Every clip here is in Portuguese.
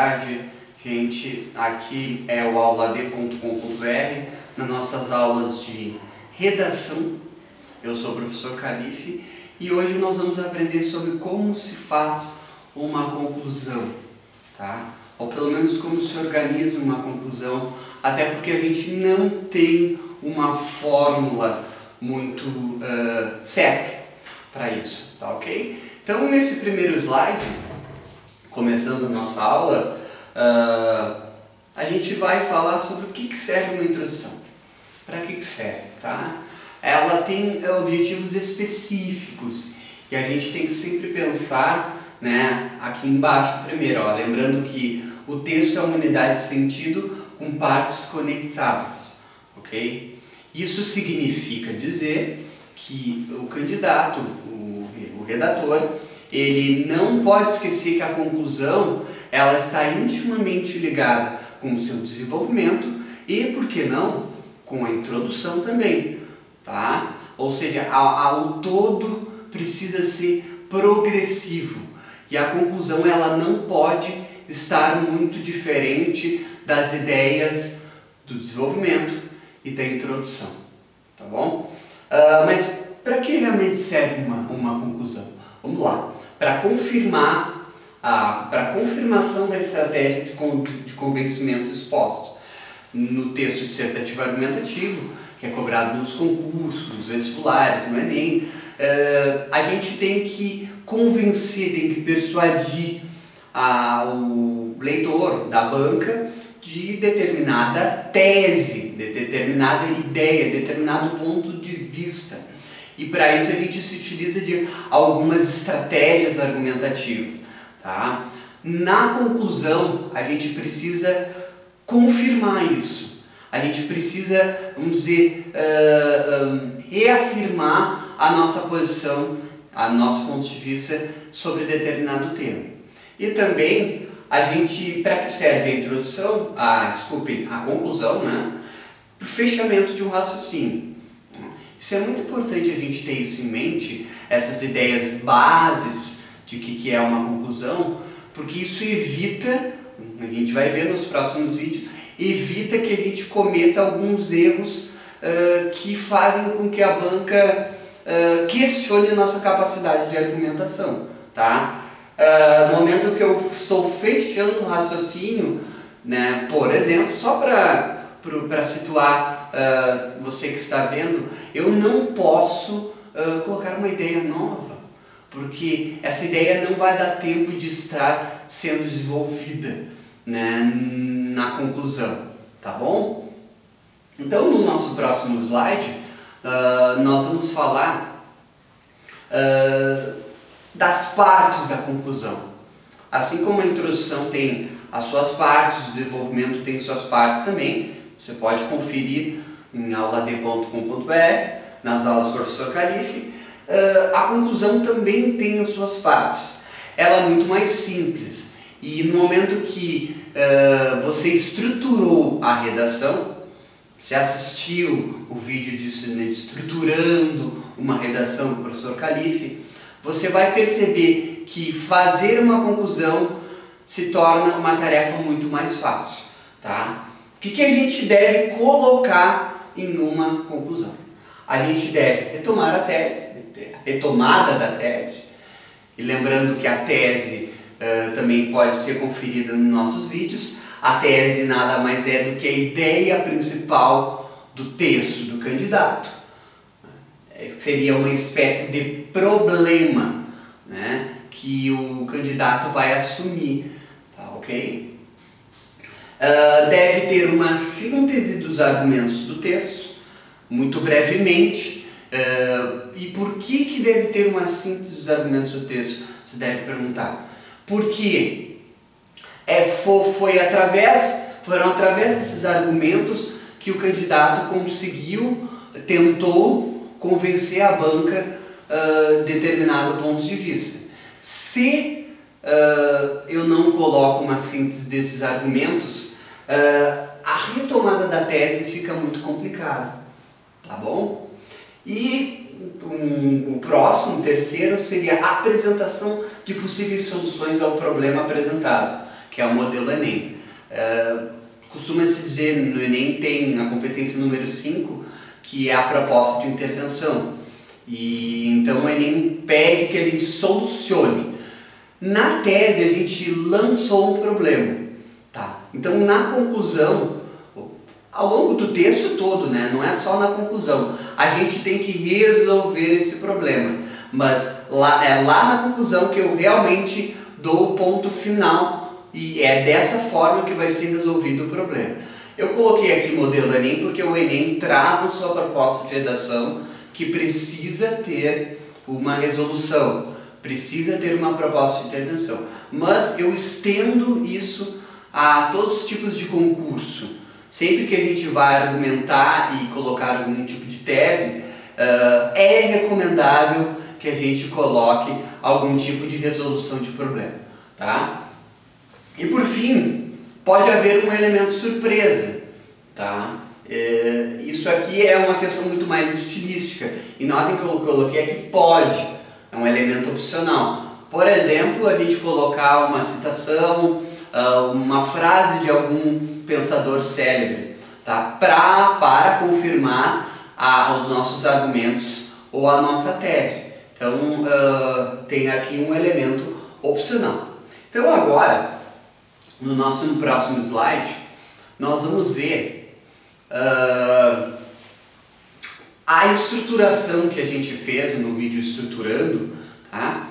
tarde, gente. Aqui é o aulad.com.br, nas nossas aulas de redação. Eu sou o professor Calife e hoje nós vamos aprender sobre como se faz uma conclusão, tá? Ou pelo menos como se organiza uma conclusão, até porque a gente não tem uma fórmula muito certa para isso, tá ok? Então, nesse primeiro slide, começando a nossa aula, a gente vai falar sobre o que serve uma introdução. Para que serve, tá? Ela tem objetivos específicos e a gente tem que sempre pensar, né, aqui embaixo primeiro, ó, lembrando que o texto é uma unidade de sentido com partes conectadas, ok? Isso significa dizer que o candidato, o redator, ele não pode esquecer que a conclusão ela está intimamente ligada com o seu desenvolvimento e, por que não, com a introdução também, tá? Ou seja, o todo precisa ser progressivo e a conclusão ela não pode estar muito diferente das ideias do desenvolvimento e da introdução, tá bom? Mas para que realmente serve uma conclusão? Vamos lá, para confirmar, para a confirmação da estratégia de convencimento exposta no texto dissertativo argumentativo, que é cobrado nos concursos, nos vestibulares, no Enem, a gente tem que convencer, tem que persuadir o leitor da banca de determinada tese, de determinada ideia, determinado ponto de vista. E para isso a gente se utiliza de algumas estratégias argumentativas, tá? Na conclusão, a gente precisa confirmar isso. A gente precisa, vamos dizer, reafirmar a nossa posição, o nosso ponto de vista sobre determinado tema. E também, para que serve a introdução, a conclusão, né? Para o fechamento de um raciocínio. Isso é muito importante a gente ter isso em mente, essas ideias bases de que é uma conclusão, porque isso evita, a gente vai ver nos próximos vídeos, evita que a gente cometa alguns erros que fazem com que a banca questione a nossa capacidade de argumentação, tá? No momento que eu estou fechando um raciocínio, né, por exemplo, só para situar você que está vendo, eu não posso colocar uma ideia nova, porque essa ideia não vai dar tempo de estar sendo desenvolvida, né, na conclusão, tá bom? Então, no nosso próximo slide, nós vamos falar das partes da conclusão. Assim como a introdução tem as suas partes, o desenvolvimento tem suas partes também, você pode conferir em aulad.com.br, nas aulas do professor Calife. A conclusão também tem as suas partes. Ela é muito mais simples e no momento que você estruturou a redação, você assistiu o vídeo disso, né, estruturando uma redação do professor Calife, você vai perceber que fazer uma conclusão se torna uma tarefa muito mais fácil, tá? O que a gente deve colocar em uma conclusão? A gente deve retomar a tese, a retomada da tese, e lembrando que a tese também pode ser conferida nos nossos vídeos. A tese nada mais é do que a ideia principal do texto do candidato. Seria uma espécie de problema, né, que o candidato vai assumir, tá ok? Deve ter uma síntese dos argumentos do texto, muito brevemente. E por que deve ter uma síntese dos argumentos do texto? Você deve perguntar. Porque foram através desses argumentos que o candidato tentou convencer a banca de determinado ponto de vista. Se eu não coloco uma síntese desses argumentos, a retomada da tese fica muito complicada, tá bom? E o terceiro, seria a apresentação de possíveis soluções ao problema apresentado, que é o modelo Enem. Costuma-se dizer no Enem tem a competência número 5, que é a proposta de intervenção. E então o Enem pede que a gente solucione. Na tese a gente lançou um problema, tá? Então na conclusão, ao longo do texto todo, né? Não é só na conclusão, a gente tem que resolver esse problema. Mas lá na conclusão que eu realmente dou o ponto final e é dessa forma que vai ser resolvido o problema. Eu coloquei aqui modelo Enem porque o Enem traz na sua proposta de redação que precisa ter uma resolução, precisa ter uma proposta de intervenção. Mas eu estendo isso a todos os tipos de concurso. Sempre que a gente vai argumentar e colocar algum tipo de tese, é recomendável que a gente coloque algum tipo de resolução de problema, tá? E por fim, pode haver um elemento surpresa, tá? Isso aqui é uma questão muito mais estilística, e notem que eu coloquei aqui pode, é um elemento opcional. Por exemplo, a gente colocar uma citação, uma frase de algum pensador célebre, tá? Para confirmar os nossos argumentos ou a nossa tese. Então, tem aqui um elemento opcional. Então, agora, no próximo slide, nós vamos ver a estruturação que a gente fez no vídeo estruturando, tá?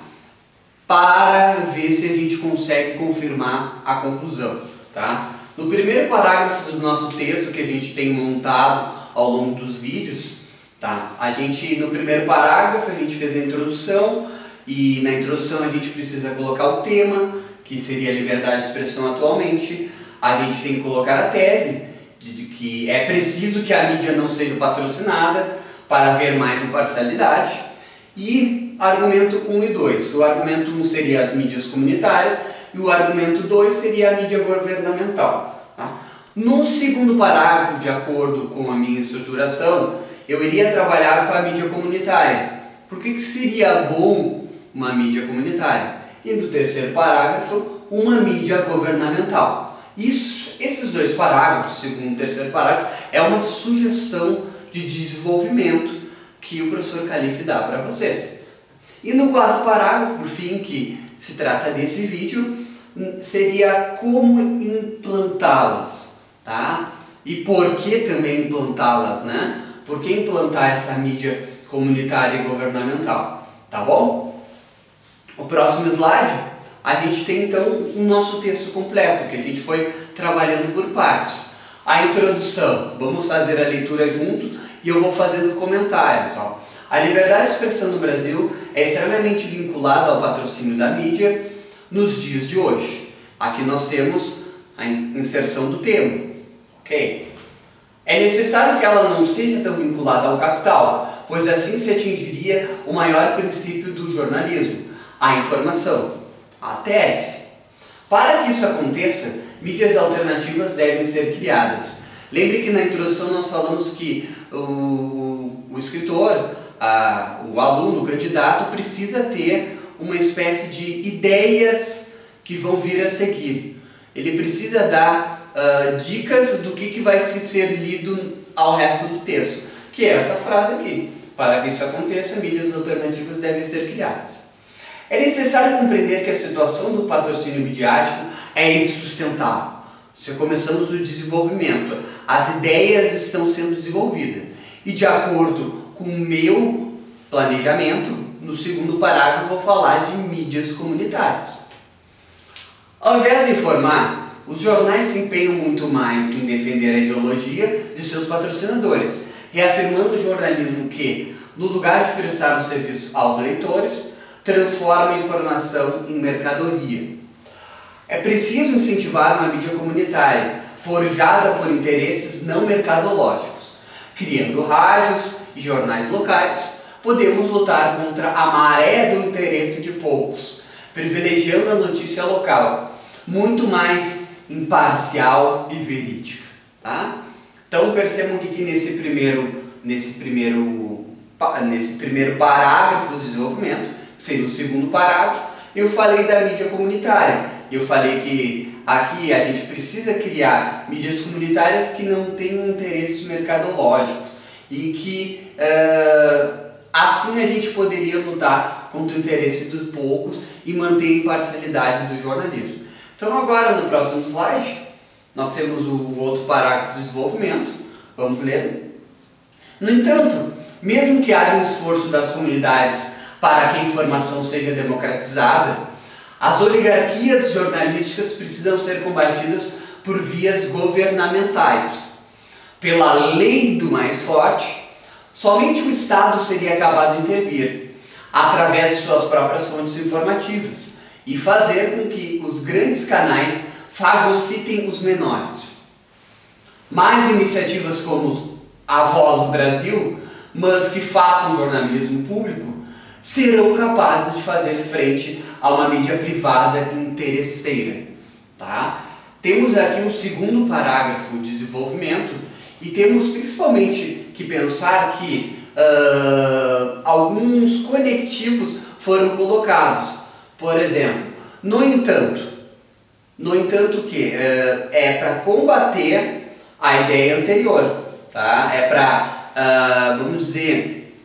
Para ver se a gente consegue confirmar a conclusão, tá? No primeiro parágrafo do nosso texto que a gente tem montado ao longo dos vídeos, tá? No primeiro parágrafo a gente fez a introdução e na introdução a gente precisa colocar o tema, que seria a liberdade de expressão atualmente. A gente tem que colocar a tese de que é preciso que a mídia não seja patrocinada para haver mais imparcialidade. E argumento 1 e 2. O argumento 1 seria as mídias comunitárias e o argumento 2 seria a mídia governamental. Tá? No segundo parágrafo, de acordo com a minha estruturação, eu iria trabalhar com a mídia comunitária. Por que seria bom uma mídia comunitária? E no terceiro parágrafo, uma mídia governamental. Esses dois parágrafos, segundo e terceiro parágrafo, é uma sugestão de desenvolvimento que o professor Calife dá para vocês. E no quarto parágrafo, por fim, que se trata desse vídeo, seria como implantá-las, tá? E por que também implantá-las, né? Por que implantar essa mídia comunitária e governamental, tá bom? O próximo slide, a gente tem então o nosso texto completo, que a gente foi trabalhando por partes. A introdução, vamos fazer a leitura juntos e eu vou fazendo comentários. Ó. A liberdade de expressão no Brasil é extremamente vinculada ao patrocínio da mídia nos dias de hoje. Aqui nós temos a inserção do termo, ok? É necessário que ela não seja tão vinculada ao capital, pois assim se atingiria o maior princípio do jornalismo, a informação, a tese. Para que isso aconteça, mídias alternativas devem ser criadas. Lembre que na introdução nós falamos que o escritor, o aluno, o candidato, precisa ter uma espécie de ideias que vão vir a seguir. Ele precisa dar dicas do que vai ser lido ao resto do texto, que é essa frase aqui. Para que isso aconteça, mídias alternativas devem ser criadas. É necessário compreender que a situação do patrocínio midiático é insustentável. Se começamos o desenvolvimento, as ideias estão sendo desenvolvidas. E de acordo com o meu planejamento, no segundo parágrafo eu vou falar de mídias comunitárias. Ao invés de informar, os jornais se empenham muito mais em defender a ideologia de seus patrocinadores, reafirmando o jornalismo que, no lugar de prestar um serviço aos leitores, transforma a informação em mercadoria. É preciso incentivar uma mídia comunitária, forjada por interesses não mercadológicos. Criando rádios e jornais locais, podemos lutar contra a maré do interesse de poucos, privilegiando a notícia local, muito mais imparcial e verídica. Tá? Então percebam que nesse primeiro parágrafo do desenvolvimento, seria o segundo parágrafo, eu falei da mídia comunitária. Eu falei que aqui a gente precisa criar mídias comunitárias que não tenham interesses mercadológicos e que assim a gente poderia lutar contra o interesse dos poucos e manter a imparcialidade do jornalismo. Então agora no próximo slide nós temos o outro parágrafo do desenvolvimento, vamos ler. No entanto, mesmo que haja um esforço das comunidades para que a informação seja democratizada, as oligarquias jornalísticas precisam ser combatidas por vias governamentais. Pela lei do mais forte, somente o Estado seria capaz de intervir, através de suas próprias fontes informativas, e fazer com que os grandes canais fagocitem os menores. Mais iniciativas como a Voz do Brasil, mas que façam jornalismo público, serão capazes de fazer frente a uma mídia privada interesseira. Tá? Temos aqui um segundo parágrafo de desenvolvimento e temos principalmente que pensar que alguns conectivos foram colocados. Por exemplo, no entanto que é para combater a ideia anterior, tá? É para, vamos dizer,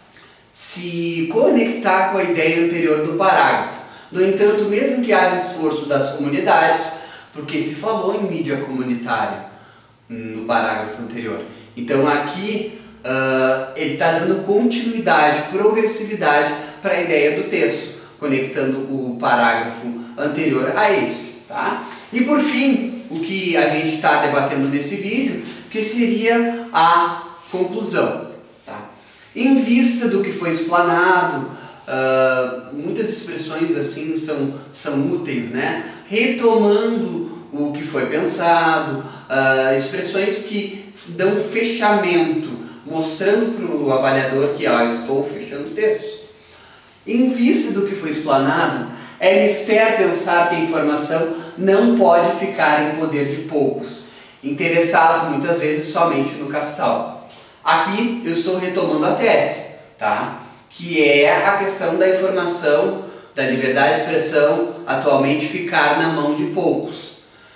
se conectar com a ideia anterior do parágrafo. No entanto, mesmo que haja esforço das comunidades, porque se falou em mídia comunitária no parágrafo anterior. Então aqui ele está dando continuidade, progressividade para a ideia do texto, conectando o parágrafo anterior a esse. Tá? E por fim, o que a gente está debatendo nesse vídeo, que seria a conclusão. Tá? Em vista do que foi explanado, muitas expressões assim são úteis, né? Retomando o que foi pensado, expressões que dão fechamento, mostrando para o avaliador que estou fechando o texto. Em vista do que foi explanado, é mister pensar que a informação não pode ficar em poder de poucos, interessados muitas vezes somente no capital. Aqui eu estou retomando a tese, tá? Que é a questão da informação, da liberdade de expressão, atualmente ficar na mão de poucos.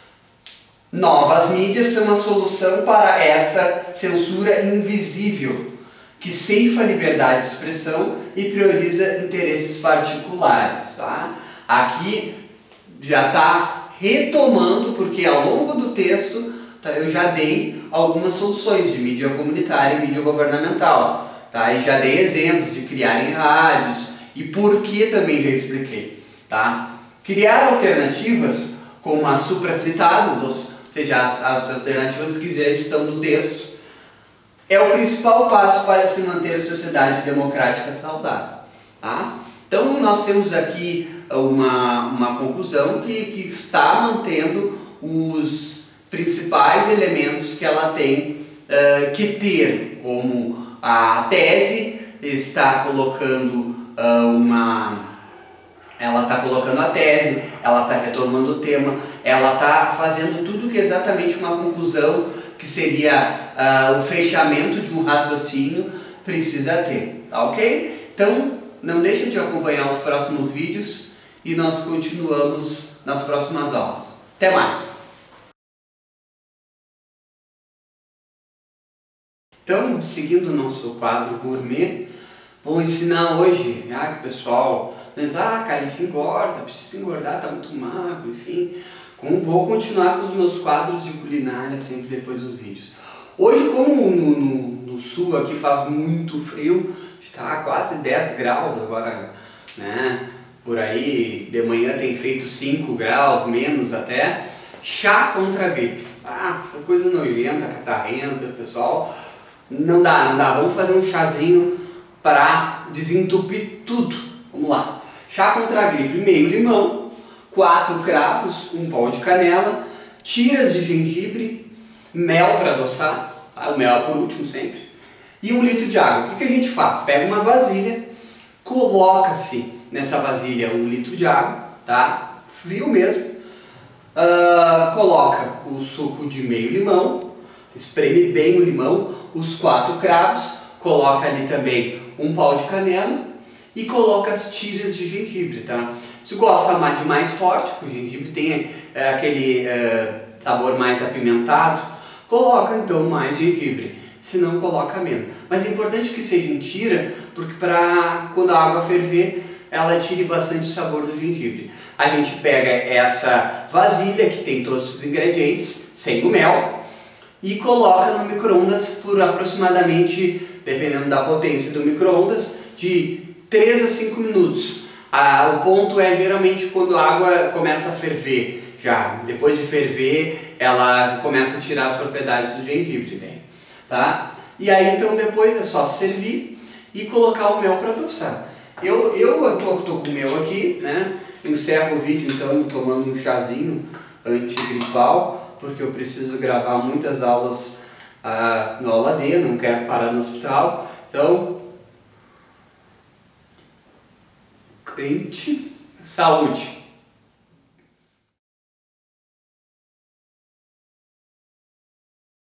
Novas mídias são a solução para essa censura invisível, que ceifa a liberdade de expressão e prioriza interesses particulares. Tá? Aqui já está retomando, porque ao longo do texto eu já dei algumas soluções de mídia comunitária e mídia governamental. Tá? E já dei exemplos de criar em rádios e por que também já expliquei. Tá? Criar alternativas como as supracitadas, ou seja, as alternativas que já estão no texto, é o principal passo para se manter a sociedade democrática saudável. Tá? Então nós temos aqui uma conclusão que está mantendo os principais elementos que ela tem que ter, como a tese está colocando ela está colocando a tese, ela está retomando o tema, ela está fazendo tudo que é exatamente uma conclusão, que seria o fechamento de um raciocínio, precisa ter, tá ok? Então não deixa de acompanhar os próximos vídeos e nós continuamos nas próximas aulas. Até mais! Então, seguindo o nosso quadro gourmet, vou ensinar hoje, que o pessoal diz, Calif engorda, precisa engordar, está muito magro, enfim. Vou continuar com os meus quadros de culinária sempre depois dos vídeos. Hoje, como no sul aqui faz muito frio, está quase 10 graus agora, né? Por aí, de manhã tem feito 5 graus, menos até. Chá contra a gripe. Essa coisa nojenta, catarrenta, pessoal. Não dá. Vamos fazer um chazinho para desentupir tudo. Vamos lá. Chá contra a gripe, meio limão, 4 cravos, 1 pau de canela, tiras de gengibre, mel para adoçar, tá? O mel é por último sempre, e 1 litro de água. O que a gente faz? Pega uma vasilha, coloca-se nessa vasilha 1 litro de água, tá? Frio mesmo, coloca o suco de meio limão, espreme bem o limão, os 4 cravos, coloca ali também 1 pau de canela e coloca as tiras de gengibre, tá? Se gosta de mais forte, o gengibre aquele sabor mais apimentado, coloca então mais gengibre, se não coloca menos. Mas é importante que seja em tira, porque para quando a água ferver, ela tire bastante sabor do gengibre. A gente pega essa vasilha que tem todos os ingredientes, sem o mel, e coloca no micro-ondas por aproximadamente, dependendo da potência do micro-ondas, de 3 a 5 minutos. O ponto é geralmente quando a água começa a ferver. Já depois de ferver, ela começa a tirar as propriedades do gengibre, né? Tá? E aí então depois é só servir e colocar o mel para adoçar. Eu tô com o mel aqui, né? Encerro o vídeo então tomando um chazinho antigripal, porque eu preciso gravar muitas aulas no aula D, não quero parar no hospital. Então, quente, saúde!